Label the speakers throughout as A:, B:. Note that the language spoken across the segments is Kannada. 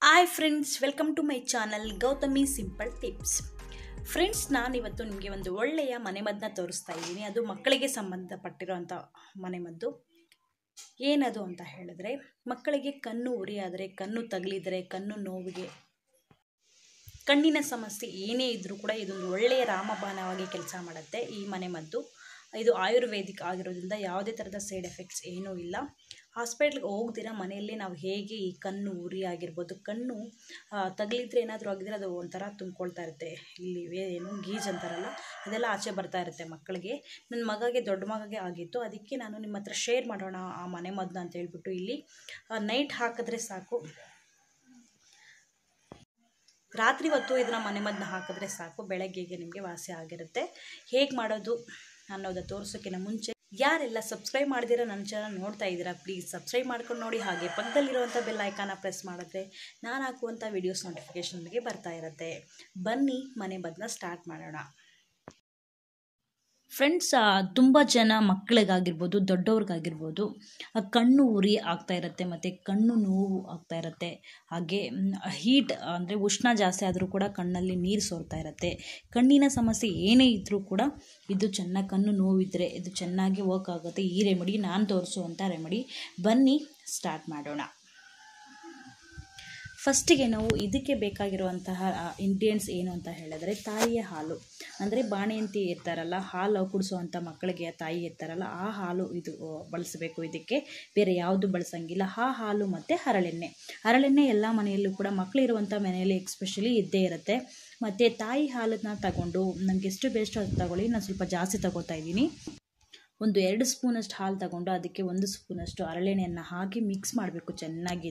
A: Hi friends, welcome to my channel Gautami simple tips. Friends, ನಾನಿವತ್ತು ನಿಮಗೆ ಒಂದು ಒಳ್ಳೆಯ ಮನೆಮದ್ದನ್ನ ತೋರಿಸ್ತಾ ಇದ್ದೀನಿ. ಅದು ಮಕ್ಕಳಿಗೆ ಸಂಬಂಧಪಟ್ಟಿರೋಂಥ ಮನೆಮದ್ದು. ಏನದು ಅಂತ ಹೇಳಿದ್ರೆ, ಮಕ್ಕಳಿಗೆ ಕಣ್ಣು ಉರಿಯಾದರೆ, ಕಣ್ಣು ತಗಲಿದರೆ, ಕಣ್ಣು ನೋವಿಗೆ, ಕಣ್ಣಿನ ಸಮಸ್ಯೆ ಏನೇ ಇದ್ದರೂ ಕೂಡ ಇದೊಂದು ಒಳ್ಳೆಯ ರಾಮಬಾಣವಾಗಿ ಕೆಲಸ ಮಾಡುತ್ತೆ ಈ ಮನೆಮದ್ದು. ಇದು ಆಯುರ್ವೇದಿಕ್ ಆಗಿರೋದ್ರಿಂದ ಯಾವುದೇ ಥರದ ಸೈಡ್ ಎಫೆಕ್ಟ್ಸ್ ಏನೂ ಇಲ್ಲ. ಹಾಸ್ಪಿಟ್ಲಿಗೆ ಹೋಗ್ದಿರ ಮನೆಯಲ್ಲೇ ನಾವು ಹೇಗೆ ಈ ಕಣ್ಣು ಉರಿ ಆಗಿರ್ಬೋದು, ಕಣ್ಣು ತಗಲಿದ್ರೆ ಏನಾದರೂ ಆಗಿದ್ರೆ ಅದು ಒಂಥರ ತುಂಬ್ಕೊಳ್ತಾ ಇರುತ್ತೆ, ಇಲ್ಲಿ ಏನು ಗೀಜ್ ಅಂತಾರಲ್ಲ ಅದೆಲ್ಲ ಆಚೆ ಬರ್ತಾ ಇರುತ್ತೆ ಮಕ್ಕಳಿಗೆ. ನನ್ನ ಮಗಗೆ, ದೊಡ್ಡ ಮಗಗೆ ಆಗಿತ್ತು. ಅದಕ್ಕೆ ನಾನು ನಿಮ್ಮ ಹತ್ರ ಶೇರ್ ಮಾಡೋಣ ಆ ಮನೆಮದ್ದನ್ನ ಅಂತ ಹೇಳ್ಬಿಟ್ಟು ಇಲ್ಲಿ ನೈಟ್ ಹಾಕಿದ್ರೆ ಸಾಕು, ರಾತ್ರಿ ಹೊತ್ತು ಇದನ್ನ ಮನೆಮದ್ದನ್ನ ಹಾಕಿದ್ರೆ ಸಾಕು, ಬೆಳಗ್ಗೆಗೆ ನಿಮಗೆ ವಾಸಿ ಆಗಿರುತ್ತೆ. ಹೇಗೆ ಮಾಡೋದು ಅನ್ನೋದು ತೋರಿಸೋಕ್ಕಿಂತ ಮುಂಚೆ ಯಾರೆಲ್ಲ ಸಬ್ಸ್ಕ್ರೈಬ್ ಮಾಡಿದಿರ ನನ್ನ ಚಾನಲ್ ನೋಡ್ತಾ ಇದ್ದೀರಾ, ಪ್ಲೀಸ್ ಸಬ್ಸ್ಕ್ರೈಬ್ ಮಾಡ್ಕೊಂಡು ನೋಡಿ. ಹಾಗೆ ಪಕ್ಕದಲ್ಲಿರುವಂಥ ಬೆಲ್ ಐಕಾನ ಪ್ರೆಸ್ ಮಾಡಿದ್ರೆ ನಾನು ಹಾಕುವಂಥ ವೀಡಿಯೋಸ್ ನೋಟಿಫಿಕೇಷನ್ ನಿಮಗೆ ಬರ್ತಾ ಇರುತ್ತೆ. ಬನ್ನಿ ಮನೆಮದ್ದನ್ನ ಸ್ಟಾರ್ಟ್ ಮಾಡೋಣ. ಫ್ರೆಂಡ್ಸ್, ತುಂಬ ಜನ ಮಕ್ಕಳಿಗಾಗಿರ್ಬೋದು, ದೊಡ್ಡವ್ರಿಗಾಗಿರ್ಬೋದು ಕಣ್ಣು ಉರಿ ಆಗ್ತಾ ಇರುತ್ತೆ ಮತ್ತು ಕಣ್ಣು ನೋವು ಆಗ್ತಾ ಇರುತ್ತೆ. ಹಾಗೆ ಹೀಟ್ ಅಂದರೆ ಉಷ್ಣ ಜಾಸ್ತಿ ಆದರೂ ಕೂಡ ಕಣ್ಣಲ್ಲಿ ನೀರು ಸೋರ್ತಾ ಇರುತ್ತೆ. ಕಣ್ಣಿನ ಸಮಸ್ಯೆ ಏನೇ ಇದ್ದರೂ ಕೂಡ ಇದು ಚೆನ್ನಾಗಿ, ಕಣ್ಣು ನೋವಿದ್ದರೆ ಇದು ಚೆನ್ನಾಗಿ ವರ್ಕ್ ಆಗುತ್ತೆ ಈ ರೆಮಿಡಿ, ನಾನು ತೋರಿಸುವಂಥ ರೆಮಿಡಿ. ಬನ್ನಿ ಸ್ಟಾರ್ಟ್ ಮಾಡೋಣ. ಫಸ್ಟಿಗೆ ನಾವು ಇದಕ್ಕೆ ಬೇಕಾಗಿರುವಂತಹ ಇಂಗ್ರೀಡಿಯೆಂಟ್ಸ್ ಏನು ಅಂತ ಹೇಳಿದ್ರೆ, ತಾಯಿಯ ಹಾಲು ಅಂದರೆ ಬಾಣಂತಿ ಇರ್ತಾರಲ್ಲ, ಹಾಲು ಕುಡಿಸುವಂಥ ಮಕ್ಕಳಿಗೆ ತಾಯಿ ಇರ್ತಾರಲ್ಲ ಆ ಹಾಲು ಇದು ಬಳಸಬೇಕು. ಇದಕ್ಕೆ ಬೇರೆ ಯಾವುದು ಬಳಸಂಗಿಲ್ಲ. ಆ ಹಾಲು ಮತ್ತು ಹರಳೆಣ್ಣೆ ಎಲ್ಲ ಮನೆಯಲ್ಲೂ ಕೂಡ, ಮಕ್ಕಳಿರುವಂಥ ಮನೆಯಲ್ಲಿ ಎಕ್ಸ್ಪೆಷಲಿ ಇದ್ದೇ ಇರುತ್ತೆ. ಮತ್ತು ತಾಯಿ ಹಾಲನ್ನ ತಗೊಂಡು ನಮಗೆ ಎಷ್ಟು ಬೇಕೋ ಅದು ತಗೊಳ್ಳಿ. ನಾನು ಸ್ವಲ್ಪ ಜಾಸ್ತಿ ತಗೋತಾ ಇದ್ದೀನಿ. ಒಂದು 2 ಸ್ಪೂನಷ್ಟು ಹಾಲು ತಗೊಂಡು ಅದಕ್ಕೆ 1 ಸ್ಪೂನಷ್ಟು ಹರಳೆಣ್ಣೆಯನ್ನು ಹಾಕಿ ಮಿಕ್ಸ್ ಮಾಡಬೇಕು ಚೆನ್ನಾಗಿ.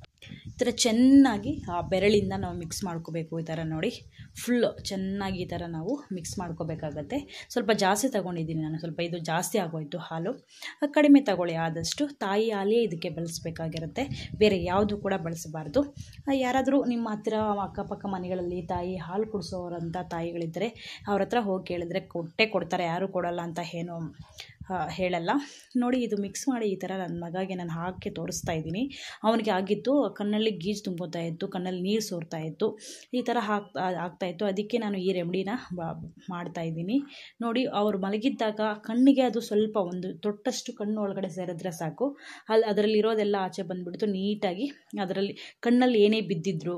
A: ಈ ಥರ ಚೆನ್ನಾಗಿ ಆ ಬೆರಳಿಂದ ನಾವು ಮಿಕ್ಸ್ ಮಾಡ್ಕೋಬೇಕು. ಈ ಥರ ನೋಡಿ, ಫುಲ್ಲು ಚೆನ್ನಾಗಿ ಈ ಥರ ನಾವು ಮಿಕ್ಸ್ ಮಾಡ್ಕೋಬೇಕಾಗತ್ತೆ. ಸ್ವಲ್ಪ ಜಾಸ್ತಿ ತೊಗೊಂಡಿದ್ದೀನಿ ನಾನು, ಸ್ವಲ್ಪ ಇದು ಜಾಸ್ತಿ ಆಗೋಯಿತು ಹಾಲು. ಕಡಿಮೆ ತಗೊಳ್ಳಿ ಆದಷ್ಟು. ತಾಯಿ ಹಾಲೇ ಇದಕ್ಕೆ ಬಳಸಬೇಕಾಗಿರುತ್ತೆ, ಬೇರೆ ಯಾವುದು ಕೂಡ ಬಳಸಬಾರ್ದು. ಯಾರಾದರೂ ನಿಮ್ಮ ಹತ್ತಿರ ಅಕ್ಕಪಕ್ಕ ಮನೆಗಳಲ್ಲಿ ತಾಯಿ ಹಾಲು ಕುಡಿಸೋರಂಥ ತಾಯಿಗಳಿದ್ದರೆ ಅವ್ರ ಹತ್ರ ಹೋಗಿ ಕೇಳಿದ್ರೆ ಕೊಡ್ತಾರೆ, ಯಾರೂ ಕೊಡೋಲ್ಲ ಅಂತ ಏನು ಹೇಳಲ್ಲ. ನೋಡಿ, ಇದು ಮಿಕ್ಸ್ ಮಾಡಿ ಈ ಥರ ನನ್ನ ಮಗಗೆ ನಾನು ಹಾಕಿ ತೋರಿಸ್ತಾ ಇದ್ದೀನಿ. ಅವನಿಗೆ ಆಗಿತ್ತು, ಕಣ್ಣಲ್ಲಿ ಗೀಜು ತುಂಬೋತಾ ಇತ್ತು, ಕಣ್ಣಲ್ಲಿ ನೀರು ಸೋರ್ತಾ ಇತ್ತು, ಈ ಥರ ಆಗ್ತಾಯಿತ್ತು. ಅದಕ್ಕೆ ನಾನು ಈ ರೆಮಿಡಿನ ಮಾಡ್ತಾ ಇದ್ದೀನಿ. ನೋಡಿ, ಅವರು ಮಲಗಿದ್ದಾಗ ಕಣ್ಣಿಗೆ ಅದು ಸ್ವಲ್ಪ ಒಂದು ತೊಟ್ಟಷ್ಟು ಕಣ್ಣು ಒಳಗಡೆ ಸೇರಿದ್ರೆ ಸಾಕು, ಅದರಲ್ಲಿರೋದೆಲ್ಲ ಆಚೆ ಬಂದುಬಿಡ್ತು ನೀಟಾಗಿ. ಅದರಲ್ಲಿ ಕಣ್ಣಲ್ಲಿ ಏನೇ ಬಿದ್ದಿದ್ರು,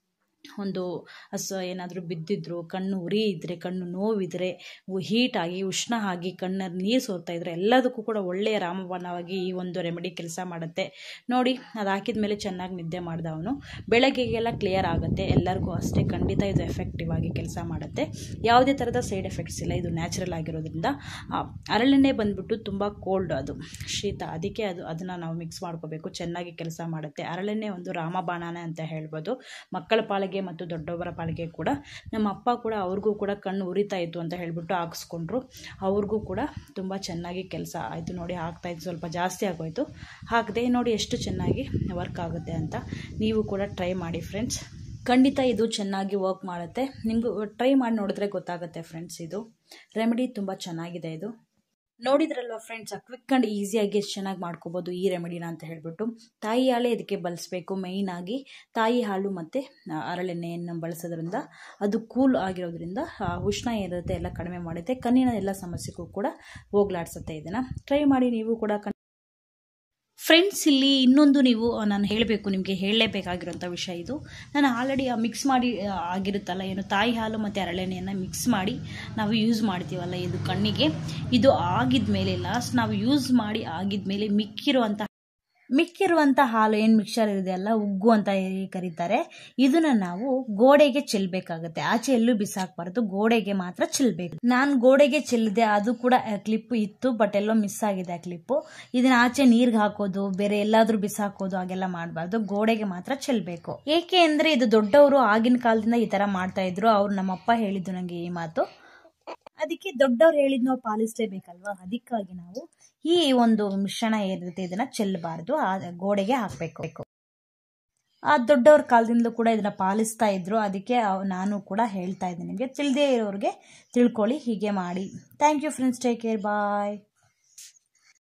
A: ಒಂದು ಏನಾದರೂ ಬಿದ್ದಿದ್ರು, ಕಣ್ಣು ಉರಿ ಇದ್ದರೆ, ಕಣ್ಣು ನೋವಿದ್ರೆ, ಹೀಟಾಗಿ ಉಷ್ಣ ಆಗಿ ಕಣ್ಣಲ್ಲಿ ನೀರು ಸೋರ್ತಾ ಇದ್ದರೆ ಎಲ್ಲದಕ್ಕೂ ಕೂಡ ಒಳ್ಳೆಯ ರಾಮಬಾಣವಾಗಿ ಈ ಒಂದು ರೆಮಿಡಿ ಕೆಲಸ ಮಾಡುತ್ತೆ. ನೋಡಿ, ಅದು ಹಾಕಿದ ಮೇಲೆ ಚೆನ್ನಾಗಿ ನಿದ್ದೆ ಮಾಡಿದ ಅವನು, ಬೆಳಗ್ಗೆಗೆಲ್ಲ ಕ್ಲಿಯರ್ ಆಗುತ್ತೆ. ಎಲ್ಲರಿಗೂ ಅಷ್ಟೇ, ಖಂಡಿತ ಇದು ಎಫೆಕ್ಟಿವ್ ಆಗಿ ಕೆಲಸ ಮಾಡುತ್ತೆ. ಯಾವುದೇ ಥರದ ಸೈಡ್ ಎಫೆಕ್ಟ್ಸ್ ಇಲ್ಲ, ಇದು ನ್ಯಾಚುರಲ್ ಆಗಿರೋದ್ರಿಂದ. ಹರಳೆಣ್ಣೆ ಬಂದುಬಿಟ್ಟು ತುಂಬ ಕೋಲ್ಡ್, ಅದು ಶೀತ, ಅದಕ್ಕೆ ಅದನ್ನು ನಾವು ಮಿಕ್ಸ್ ಮಾಡ್ಕೋಬೇಕು, ಚೆನ್ನಾಗಿ ಕೆಲಸ ಮಾಡುತ್ತೆ. ಹರಳೆಣ್ಣೆ ಒಂದು ರಾಮಬಾಣನೇ ಅಂತ ಹೇಳ್ಬೋದು, ಮಕ್ಕಳ ಪಾಲಿಗೆ ಮತ್ತು ದೊಡ್ಡವರ ಪಾಲಿಗೆ ಕೂಡ. ನಮ್ಮ ಅಪ್ಪ ಕೂಡ, ಅವ್ರಿಗೂ ಕೂಡ ಕಣ್ಣು ಉರಿತಾ ಇತ್ತು ಅಂತ ಹೇಳ್ಬಿಟ್ಟು ಹಾಕಿಸ್ಕೊಂಡ್ರು, ಅವ್ರಿಗೂ ಕೂಡ ತುಂಬ ಚೆನ್ನಾಗಿ ಕೆಲಸ ಆಯಿತು. ನೋಡಿ, ಹಾಕ್ತಾಯಿತ್ತು, ಸ್ವಲ್ಪ ಜಾಸ್ತಿ ಆಗೋಯಿತು, ಹಾಕಿದೆ. ನೋಡಿ ಎಷ್ಟು ಚೆನ್ನಾಗಿ ವರ್ಕ್ ಆಗುತ್ತೆ ಅಂತ. ನೀವು ಕೂಡ ಟ್ರೈ ಮಾಡಿ ಫ್ರೆಂಡ್ಸ್, ಖಂಡಿತ ಇದು ಚೆನ್ನಾಗಿ ವರ್ಕ್ ಮಾಡುತ್ತೆ. ನಿಮಗೂ ಟ್ರೈ ಮಾಡಿ ನೋಡಿದ್ರೆ ಗೊತ್ತಾಗುತ್ತೆ ಫ್ರೆಂಡ್ಸ್. ಇದು ರೆಮಿಡಿ ತುಂಬ ಚೆನ್ನಾಗಿದೆ. ಇದು ನೋಡಿದ್ರಲ್ವ ಫ್ರೆಂಡ್ಸ್, ಕ್ವಿಕ್ ಆ್ಯಂಡ್ ಈಸಿಯಾಗಿ ಎಷ್ಟು ಚೆನ್ನಾಗಿ ಮಾಡ್ಕೋಬೋದು ಈ ರೆಮಿಡಿನ ಅಂತ ಹೇಳ್ಬಿಟ್ಟು. ತಾಯಿ ಹಾಲೇ ಇದಕ್ಕೆ ಬಳಸಬೇಕು ಮೇಯ್ನಾಗಿ. ತಾಯಿ ಹಾಲು ಮತ್ತು ಹರಳೆಣ್ಣೆಯನ್ನು ಬಳಸೋದ್ರಿಂದ ಅದು ಕೂಲ್ ಆಗಿರೋದ್ರಿಂದ ಉಷ್ಣ ಏನಿರುತ್ತೆ ಎಲ್ಲ ಕಡಿಮೆ ಮಾಡುತ್ತೆ, ಕಣ್ಣಿನ ಎಲ್ಲ ಸಮಸ್ಯೆಗೂ ಕೂಡ ಹೋಗ್ಲಾಡ್ಸುತ್ತೆ. ಇದನ್ನು ಟ್ರೈ ಮಾಡಿ ನೀವು ಕೂಡ ಫ್ರೆಂಡ್ಸ್. ಇಲ್ಲಿ ಇನ್ನೊಂದು ನಾನು ಹೇಳಬೇಕು, ನಿಮಗೆ ಹೇಳಲೇಬೇಕಾಗಿರೋಂಥ ವಿಷಯ ಇದು. ನಾನು ಆಲ್ರೆಡಿ ಮಿಕ್ಸ್ ಮಾಡಿ ಆಗಿರುತ್ತಲ್ಲ, ಏನು ತಾಯಿ ಹಾಲು ಮತ್ತು ಹರಳೆಣ್ಣೆಯನ್ನು ಮಿಕ್ಸ್ ಮಾಡಿ ನಾವು ಯೂಸ್ ಮಾಡ್ತೀವಲ್ಲ ಇದು ಕಣ್ಣಿಗೆ, ಇದು ಆಗಿದ್ಮೇಲೆ ಲಾಸ್ಟ್ ನಾವು ಯೂಸ್ ಮಾಡಿ ಆಗಿದ್ಮೇಲೆ ಮಿಕ್ಕಿರುವಂಥ ಹಾಲು ಏನು ಮಿಕ್ಸರ್ ಇದೆಯಲ್ಲ, ಉಗ್ಗು ಅಂತ ಕರೀತಾರೆ, ಇದನ್ನು ನಾವು ಗೋಡೆಗೆ ಚೆಲ್ಲಬೇಕಾಗುತ್ತೆ. ಆಚೆ ಎಲ್ಲೂ ಬಿಸಾಕಬಾರ್ದು, ಗೋಡೆಗೆ ಮಾತ್ರ ಚೆಲ್ಲಬೇಕು. ನಾನು ಗೋಡೆಗೆ ಚೆಲ್ಲಿದೆ, ಅದು ಕೂಡ ಕ್ಲಿಪ್ ಇತ್ತು, ಬಟ್ ಎಲ್ಲೋ ಮಿಸ್ ಆಗಿದೆ ಆ ಕ್ಲಿಪ್ಪು. ಇದನ್ನ ಆಚೆ ನೀರ್ಗೆ ಹಾಕೋದು, ಬೇರೆ ಎಲ್ಲಾದ್ರೂ ಬಿಸಾಕೋದು ಹಾಗೆಲ್ಲ ಮಾಡಬಾರ್ದು, ಗೋಡೆಗೆ ಮಾತ್ರ ಚೆಲ್ಲಬೇಕು. ಏಕೆ ಅಂದರೆ ಇದು ದೊಡ್ಡವರು ಆಗಿನ ಕಾಲದಿಂದ ಈ ಥರ ಮಾಡ್ತಾ ಇದ್ರು. ಅವ್ರು ನಮ್ಮಪ್ಪ ಹೇಳಿದ್ದು ನನಗೆ ಈ ಮಾತು, ಅದಕ್ಕೆ ದೊಡ್ಡವ್ರು ಹೇಳಿದ್ ನಾವು ಪಾಲಿಸಲೇಬೇಕಲ್ವಾ. ಅದಕ್ಕಾಗಿ ನಾವು ಈ ಒಂದು ಮಿಶ್ರಣ ಏನಿರುತ್ತೆ ಇದನ್ನ ಚೆಲ್ಲಬಾರ್ದು, ಗೋಡೆಗೆ ಹಾಕಬೇಕು. ಆ ದೊಡ್ಡವ್ರ ಕಾಲದಿಂದಲೂ ಕೂಡ ಇದನ್ನ ಪಾಲಿಸ್ತಾ ಇದ್ರು, ಅದಕ್ಕೆ ನಾನು ಕೂಡ ಹೇಳ್ತಾ ಇದ್ದೀನಿ ನಿಮಗೆ. ತಿಳಿದೇ ಇರೋರಿಗೆ ತಿಳ್ಕೊಳ್ಳಿ, ಹೀಗೆ ಮಾಡಿ. Thank you friends, take care, bye.